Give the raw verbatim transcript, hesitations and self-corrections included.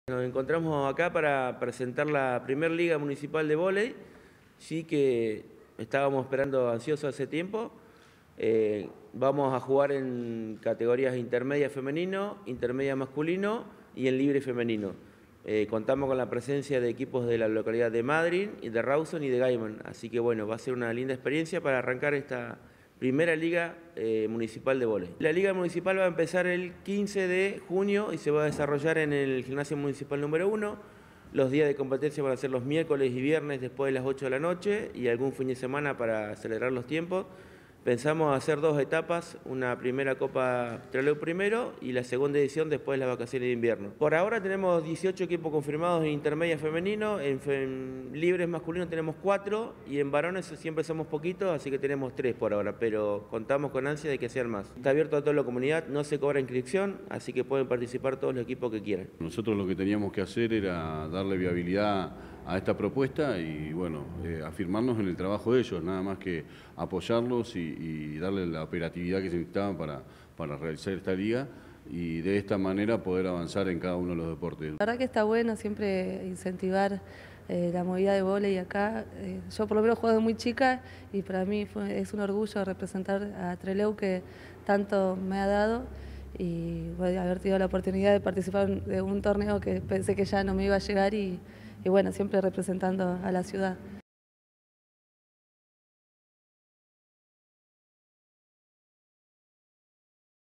Nos encontramos acá para presentar la primera liga municipal de vóley, sí que estábamos esperando ansiosos hace tiempo. Eh, vamos a jugar en categorías intermedia femenino, intermedia masculino y en libre femenino. Eh, contamos con la presencia de equipos de la localidad de Madryn, y de Rawson y de Gaiman, así que bueno, va a ser una linda experiencia para arrancar esta primera liga eh, municipal de vóley. La liga municipal va a empezar el quince de junio y se va a desarrollar en el gimnasio municipal número uno. Los días de competencia van a ser los miércoles y viernes después de las ocho de la noche y algún fin de semana para acelerar los tiempos. Pensamos hacer dos etapas, una primera Copa Trelew primero y la segunda edición después de las vacaciones de invierno. Por ahora tenemos dieciocho equipos confirmados en intermedia femenino, en, fe en libres masculinos tenemos cuatro y en varones siempre somos poquitos, así que tenemos tres por ahora, pero contamos con ansia de que sean más. Está abierto a toda la comunidad, no se cobra inscripción, así que pueden participar todos los equipos que quieran. Nosotros lo que teníamos que hacer era darle viabilidad a esta propuesta y bueno, eh, afirmarnos en el trabajo de ellos, nada más que apoyarlos y, y darle la operatividad que se necesitaba para, para realizar esta liga y de esta manera poder avanzar en cada uno de los deportes. La verdad que está bueno siempre incentivar eh, la movida de vóley acá. Eh, yo por lo menos juego de muy chica y para mí fue, es un orgullo representar a Trelew que tanto me ha dado y bueno, haber tenido la oportunidad de participar de un torneo que pensé que ya no me iba a llegar y, y bueno, siempre representando a la ciudad.